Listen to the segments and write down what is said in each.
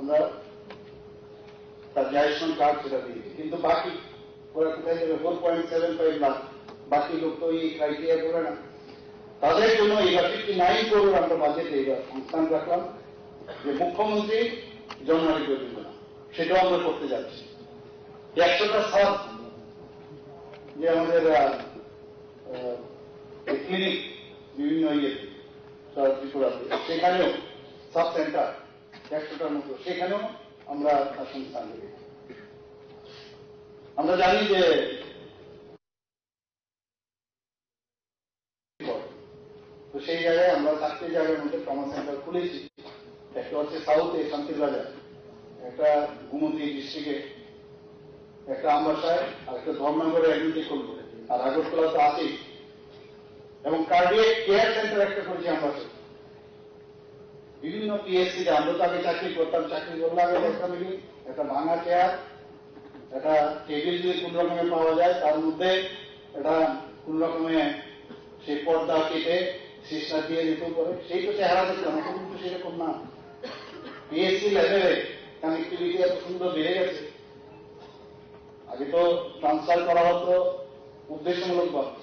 আমরা তার যে আয়ুষ্মান কার্ড সেটা দিয়েছি, কিন্তু বাকি ওরা কোথায় যাবে? 4.75 লাখ। বাকি লোক তো এই ক্রাইটেরিয়া করে না। তাদের জন্য এবার 59 করোড় আমরা বাজেটে এবার সংস্থান রাখলাম, যে মুখ্যমন্ত্রী জন্মারি যোজনা সেটাও আমরা করতে যাচ্ছি। 100টা সাব যে আমাদের ক্লিনিক বিভিন্ন ইয়েতে ত্রিপুরাতে, সেখানেও সাব সেন্টার 100টার মতো, সেখানেও আমরা তার সংস্থান দেব। আমরা জানি যে তো সেই জায়গায় আমরা 4টে জায়গার মধ্যে ট্রমা সেন্টার খুলেছি। একটা হচ্ছে সাউথে শান্তিবাজার, একটা গুমতি ডিস্ট্রিক্টে, একটা আমবাসায়, আর একটা ধর্মনগরে অ্যাডমিটে করবো, আর আগরতলা তো আছেই। এবং কার্ডিয়াক কেয়ার সেন্টার একটা করেছি আমবাসায়। বিভিন্ন পিএসসি আমরা তো আগে চাকরি করতাম, চাকরি করলে আগে দেখতাম একটা ভাঙা চেয়ার, একটা টেবিল যদি কোন রকমের পাওয়া যায়, তার মধ্যে একটা কোন রকমে সেই পর্দা কেটে শিশা দিয়ে দিতে পারে, সেই তো চেহারা দেখলাম। এখন কিন্তু সেরকম না। পিএসসি লেভেলে কানেক্টিভিটি এত সুন্দর বেড়ে গেছে। আগে তো ট্রান্সফার করা হতো উদ্দেশ্যমূলক ভাবে,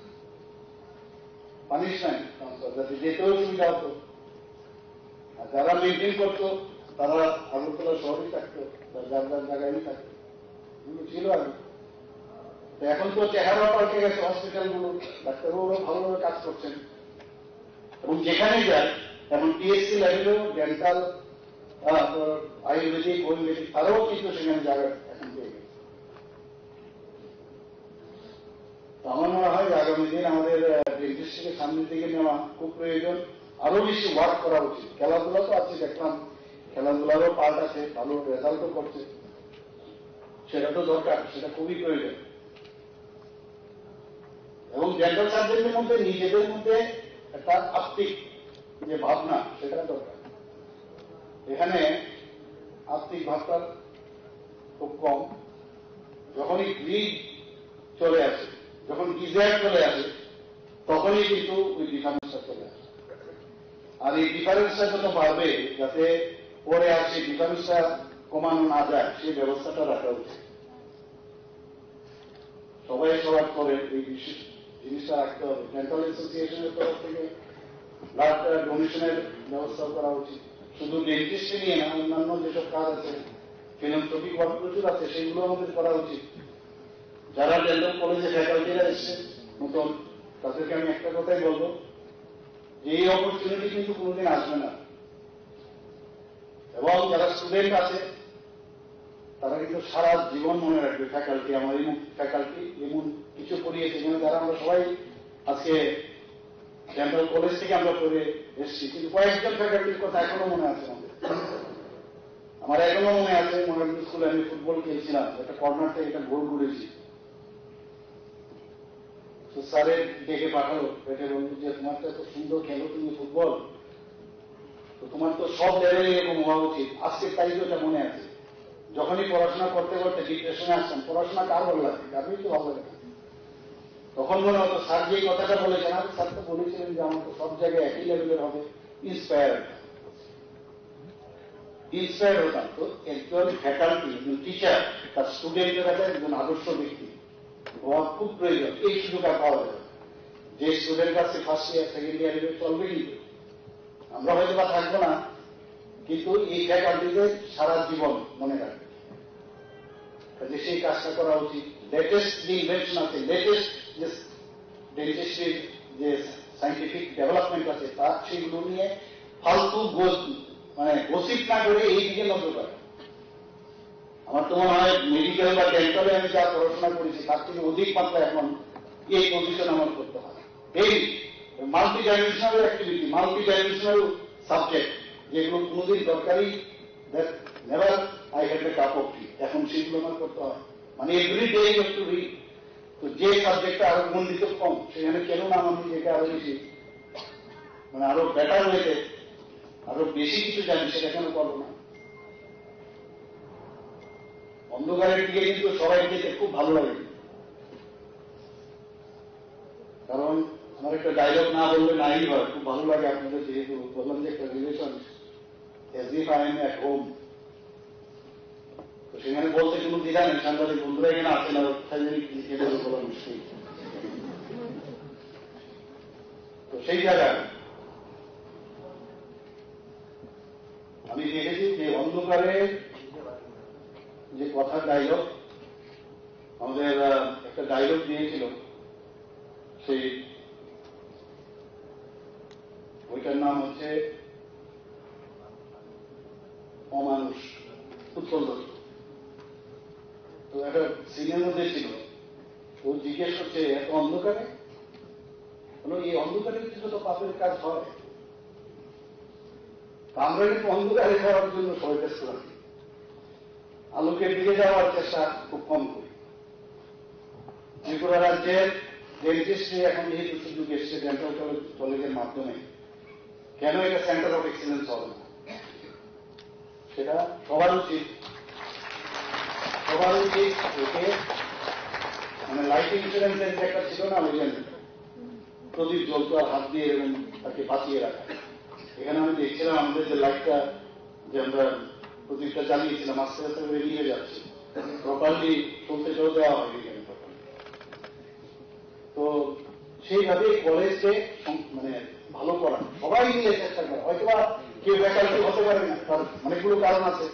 পানিশ নাই ট্রান্সফার, যাতে যেতেও সুবিধা হতো। আর যারা মেনটেন করতো তারা আগরতলা শহরেই থাকতো, যার যার জায়গায় থাকতো, এগুলো ছিল আগে। এখন তো চেহারা পাল্টে গেছে হসপিটালগুলো, ডাক্তারবাবুরা ভালোভাবে কাজ করছেন, এবং যেখানে যায় এখন পিএসসি লেভেলেও ডেন্টাল, আয়ুর্বেদিক, হোমিওপ্যাথিক, তারাও কিন্তু সেখানে জায়গা এখন পেয়ে গেছে। তো আমার মনে হয় যে আগামী দিন আমাদের ইন্ডাস্ট্রিকে সামনের দিকে নেওয়া খুব প্রয়োজন। আরো বেশি ওয়ার্ক করা উচিত। খেলাধুলা তো আছে, দেখলাম খেলাধুলারও পার্ট আছে, ভালো রেজাল্টও করছে, সেটা তো দরকার, সেটা খুবই প্রয়োজন। এবং জেনারেল সাবজেক্টের মধ্যে নিজেদের মধ্যে একটা আত্মিক যে ভাবনা, সেটা দরকার। এখানে আত্মিক ভাবটা খুব কম। যখনই গ্রিড চলে আসে, যখন ডিজায়ার চলে আসে, তখনই কিন্তু ওই ডিফারেন্সটা চলে আসে। আর এই ডিফারেন্সটা যত বাড়বে, যাতে পরে আর সেই ডিফারেন্সটা কমানো না যায়, সেই ব্যবস্থাটা রাখা উচিত। সবাই সবার করে এই জিনিসটা রাখতে হবে। ডেন্টাল অ্যাসোসিয়েশনের তরফ থেকে ব্লাড ডোনেশনের ব্যবস্থা করা উচিত। শুধু ডেন্টিস্টে নিয়ে না, অন্যান্য যেসব কাজ আছে, ফিলান্থ্রপিক ওয়ার্ক প্রচুর আছে, সেগুলো আমাদের করা উচিত। যারা ডেন্টাল কলেজে ফ্যাকাল্টিরা এসছে নতুন, তাদেরকে আমি একটা কথাই বলবো, যে এই অপরচুনিটি কিন্তু কোনোদিন আসবে না। এবং যারা স্টুডেন্ট আছে তারা কিন্তু সারা জীবন মনে রাখবে ফ্যাকাল্টি, আমার এই ফ্যাকাল্টি এমন কিছু পড়িয়েছে, যেন যারা আমরা সবাই আজকে ডেন্টাল কলেজ থেকে আমরা পড়ে এসেছি, কিন্তু কয়েকজন ফ্যাকাল্টির কথা এখনো মনে আছে আমাদের। আমার এখনো মনে আছে, মনোরঞ্জন স্কুলে আমি ফুটবল খেলছিলাম, একটা কর্নার থেকে একটা গোল করেছি। তো স্যারের ডেকে পাঠালো, ডেকে বলল যে তোমার তো এত সুন্দর খেলো তুমি ফুটবল, তো তোমার তো সব লেভেলে এরকম হওয়া উচিত। আজকের তারিখে ওটা মনে আছে। যখনই পড়াশোনা করতে করতে ডিপ্রেশনে আসতাম, পড়াশোনা কার ভালো লাগে? কারণই তো ভালো লাগে। তখন মনে হতো স্যার যে কথাটা বলেছেন, আর স্যার তো বলেছিলেন যে আমার তো সব জায়গায় একই লেভেলের হবে, ইন্সপায়ার হতাম। তো একজন ফ্যাকাল্টি, একজন টিচার তার স্টুডেন্টের কাছে একজন আদর্শ ব্যক্তি হওয়া খুব প্রয়োজন। এই সুযোগ আর পাওয়া যাবে। যে স্টুডেন্ট আছে ফার্স্ট ইয়ার, সেকেন্ড ইয়ার চলবে, কিন্তু আমরা হয়তো বা থাকবো না, কিন্তু এই ফ্যাকাল্টিতে সারা জীবন মনে রাখবে। যে সেই কাজটা করা উচিত। লেটেস্ট যে ইনভেনশন আছে, লেটেস্ট যে ডেন্টিস্ট্রির যে সাইন্টিফিক ডেভেলপমেন্ট আছে, তার সেগুলো নিয়ে ফালতু গসিপ না করে এই দিকে নজর রাখে। আমার তো মনে হয় মেডিকেল বা ডেন্টালে আমি যা পড়াশোনা করেছি, তার থেকে অধিক মাত্রা এখন এই পজিশন আমার করতে হয়। এই multi dimensional activity, multi dimensional subject, যেগুলো কোনোদিন দরকারি, never I have a cup of tea, এখন সেগুলো আমার করতে হয়। মানে every day you have to read. তো যে সাবজেক্টটা আরো মন্ডিত কম, সেখানে কেন না আমার নিজেকে আরো বেশি, মানে আরো বেটার ওয়েতে আরো বেশি কিছু জানি, সেটা কেন করবো না? অন্ধকারের দিকে কিন্তু সবাই যেতে খুব ভালো লাগে, কারণ আমার একটা ডায়লগ না বললে নাই হয়, খুব ভালো লাগে আপনাদের, যেহেতু বললাম যে একটা relation, as if I am at home, সেখানে বলতে কোনো দ্বিধা নেই, সাংবাদিক বন্ধুরা এখানে আছে না, এদের বলা মুশকিল। তো সেই জায়গায় আমি দেখেছি যে অন্ধকারে যে কথার ডায়লগ, আমাদের একটা ডায়লগ দিয়েছিল, সেই ওইটার নাম হচ্ছে অমানুষ উৎপল দত্ত। তো একটা সিনের মধ্যে ছিল, ও জিজ্ঞেস করছে এত অন্ধকারে, এই অন্ধকারে কিন্তু তো পাপের কাজ হয়, আমরা কিন্তু অন্ধকারে যাওয়ার জন্য সবাই চেষ্টা করি, আলোকের দিকে যাওয়ার চেষ্টা খুব কম করি। ত্রিপুরা রাজ্যের ডেন্টিস্ট্রি এখন যেহেতু সুযোগ এসছে ডেন্টাল কলেজের মাধ্যমে, কেন এটা সেন্টার অফ এক্সিলেন্স হবে না? সেটা সবার উচিত একে মানে লাইফ ইন্স্যুরেন্সের যে একটা ছিল না, বুঝলেন, প্রদীপ জ্বলতো আর হাত দিয়ে এবং তাকে বাঁচিয়ে রাখা। এখানে আমি দেখছিলাম আমাদের যে লাইটটা, যে আমরা প্রদীপটা জ্বালিয়েছিলাম, আস্তে আস্তে করে নিয়ে যাচ্ছে, প্রপারলি চলতে দেওয়া হয়নি এখানে। তো সেইভাবে কলেজকে মানে ভালো করা, সবাই মিলে চেষ্টা করা। হয়তো বা কেউ ফ্যাকাল্টি হতে পারে না, তার অনেকগুলো কারণ আছে,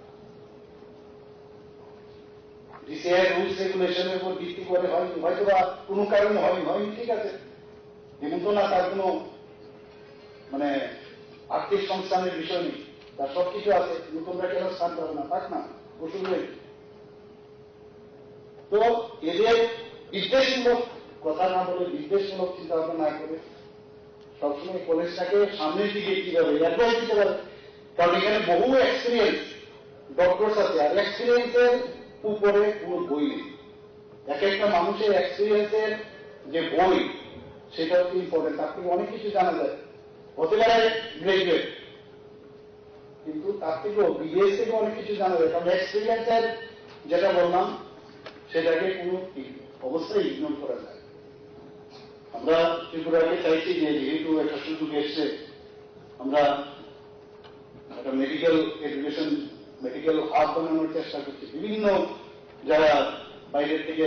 ডিসিআই রুলস রেগুলেশনের উপর ভিত্তি করে হয়নি, হয়তো বা কোনো কারণে হয়নি, ঠিক আছে, এমন তো না তার কোনো মানে আর্থিক সংস্থানের বিষয় নেই, তার সবকিছু আছে, তোমরা কেন স্থান পাবে না, থাক না, ওষুধ নেই। তো এদের বিদ্বেষমূলক কথা না বলে, বিদ্বেষমূলক চিন্তা ভাবনা না করে সবসময় কলেজটাকে সামনের দিকে কিভাবে অ্যাডভাইস দিতে পারে, কারণ এখানে বহু এক্সপিরিয়েন্স ডক্টরস আছে, আর এক্সপিরিয়েন্সের উপরে কোনো বই নেই। এক একটা মানুষের এক্সপিরিয়েন্সের যে বই, সেটা হচ্ছে ইম্পর্টেন্ট। তার থেকে অনেক কিছু জানা যায়, হতে পারে গ্রাজুয়েট, কিন্তু তার থেকেও বিদেশ থেকে অনেক কিছু জানা যায়, কারণ এক্সপিরিয়েন্সের যেটা বললাম সেটাকে কোনো অবস্থায় ইগনোর করা যায়। আমরা ত্রিপুরাকে চাইছি যে যেহেতু একটা সুযোগ এসছে, আমরা একটা মেডিকেল এডুকেশন, মেডিকেল হাব বানানোর চেষ্টা করছি। বিভিন্ন যারা বাইরের থেকে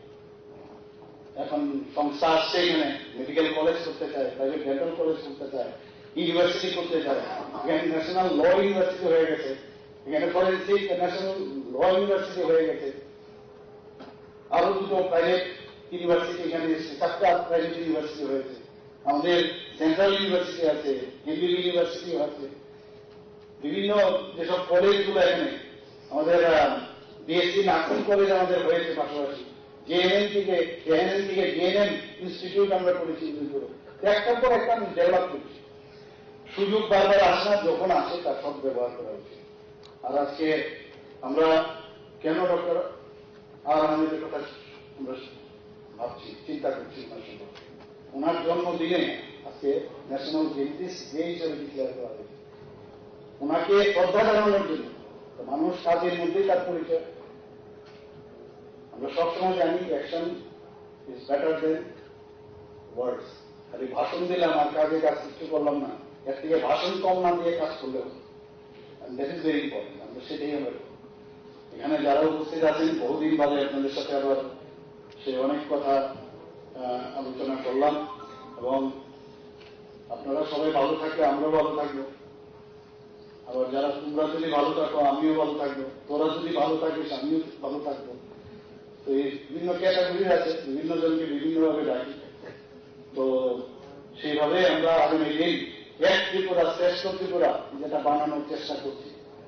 এখন সংস্থা আসছে, এখানে মেডিকেল কলেজ করতে চায়, প্রাইভেট ডেন্টাল কলেজ করতে চায়, ইউনিভার্সিটি করতে চায়। এখানে ন্যাশনাল ল ইউনিভার্সিটি হয়ে গেছে, এখানে ফরেন্সিক ন্যাশনাল ল ইউনিভার্সিটি হয়ে গেছে, আরো দুটো প্রাইভেট ইউনিভার্সিটি এখানে এসছে, 4টা প্রাইভেট ইউনিভার্সিটি হয়েছে, আমাদের সেন্ট্রাল ইউনিভার্সিটি আছে, দিল্লি ইউনিভার্সিটি আছে, বিভিন্ন যেসব কলেজগুলো এখানে আমাদের বিএসসি নার্সিং কলেজ আমাদের হয়েছে, পাশাপাশি জেএনএম থেকে জেএনএম ইনস্টিটিউট আমরা করেছি। একটার পর একটা আমি ডেভেলপ করছি। সুযোগ বারবার আসে না, যখন আসে তার সব ব্যবহার করা উচিত। আর আজকে আমরা কেন ডক্টর আর আমাদের কথা আমরা ভাবছি, চিন্তা করছি ওনার সম্পর্কে, ওনার জন্মদিনে আজকে ন্যাশনাল ডেন্টিস্ট ডে হিসেবে ডিক্লেয়ার করা হয়েছে, ওনাকে শ্রদ্ধা জানানোর জন্য। মানুষ কাজের মধ্যেই তার পরিচয়। আমরা সবসময় জানি action is better than words. খালি ভাষণ দিলাম আর কাজে কাজ কিছু করলাম না, এর থেকে ভাষণ কম না দিয়ে কাজ করলে হবে। That is very important. আমরা সেটাই আমরা এখানে যারা উপস্থিত আছেন, বহুদিন বাদে আপনাদের সাথে আবার সে অনেক কথা আলোচনা করলাম, এবং আপনারা সবাই ভালো থাকলে আমরাও ভালো থাকবো। আবার যারা তোমরা যদি ভালো থাকো আমিও ভালো থাকবো, তোরা যদি ভালো থাকিস আমিও ভালো থাকবো। তো এই বিভিন্ন ক্যাটাগরি আছে, বিভিন্ন জনকে বিভিন্নভাবে ডাকি। তো সেইভাবে আমরা আগামী দিন এক ত্রিপুরা শ্রেষ্ঠ ত্রিপুরা যেটা বানানোর চেষ্টা করছি।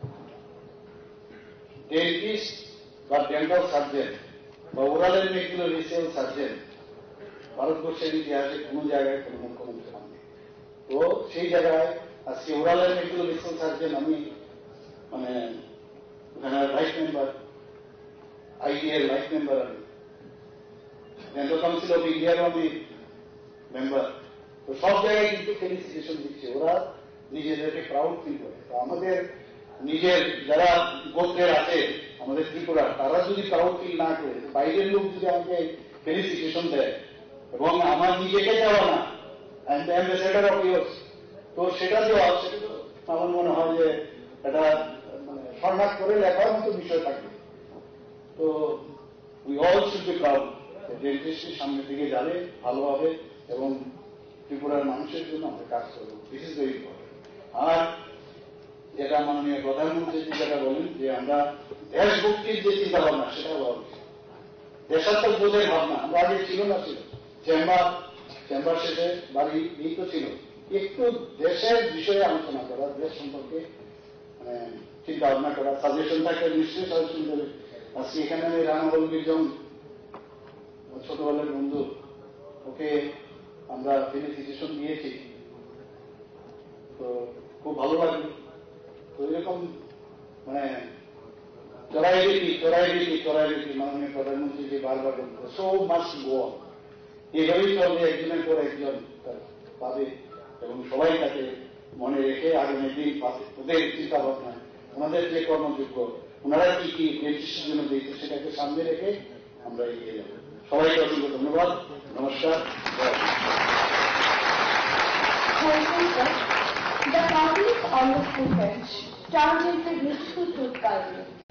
ডেন্টিস্ট বা ডেন্টাল সার্জেন বা ওরালের মেডিকেল রিসেল সার্জেন ভারতবর্ষের ইতিহাসে কোন জায়গায় কোন মুখ্যমন্ত্রী হননি। তো সেই জায়গায় আজকে ওরালের মেডিকেল রিসেল সার্জেন আমি মানে ওখানে ভাইস মেম্বার, আইডিএর ভাইস মেম্বার, আমি ডেন্টাল কাউন্সিল অফ ইন্ডিয়ারও আমি মেম্বার। তো সব জায়গায় কিন্তু ফেলিসিটেশন দিচ্ছে, ওরা নিজেদেরকে প্রাউড ফিল করে। তো আমাদের নিজের যারা গোত্রের আছে আমাদের ত্রিপুরা, তারা যদি প্রাউড ফিল না করে, বাইরের লোক যদি আমাকে ফেলিসিটেশন দেয় এবং আমার নিজেকে দেওয়া না, I am the ambassador of yours, তো সেটা দেওয়া, সেটা তো আমার মনে হয় যে এটা মানে শরণার্থ করে লেখার মতো বিষয় থাকবে। তো we all should be proud dentistry সামনের দিকে যাবে, ভালো হবে এবং ত্রিপুরার মানুষের জন্য আমরা কাজ করবো। This is very important. আর যেটা মাননীয় প্রধানমন্ত্রী যেটা বলেন যে আমরা দেশভক্তির যে চিন্তা ভাবনা সেটা বলা উচিত। দেশাত্মক বোধের ভাবনা আমরা আগে ছিল না, ছিল চেম্বার শেষে বাড়ি এই তো ছিল, একটু দেশের বিষয়ে আলোচনা করা, দেশ সম্পর্কে চিন্তা ভাবনা করা, সাজেশন থাকলে নিশ্চয়ই সাজেশন দেবে। আজকে এখানে আমি রানাবল বিজন ছোটবেলার বন্ধু, ওকে আমরা ফেলিসিটেশন দিয়েছি, তো খুব ভালো লাগলো। তো এরকম চড়াইরীতি মাননীয় প্রধানমন্ত্রী যে বারবার বলতো সো মাস গো, এভাবেই চলবে, একজনের পর একজন পাবে এবং সবাই তাকে মনে রেখে আগামী দিন পাবে। ওদের চিন্তা ভাবনা, ওনাদের যে কর্মযোগ্য, ওনারা কি কি ডেন্টিস্টের জন্য দিয়েছে সেটাকে সামনে রেখে আমরা এগিয়ে যাব। সবাইকে অসংখ্য ধন্যবাদ, নমস্কার। The parties on the full bench turned into beautiful fruit garden.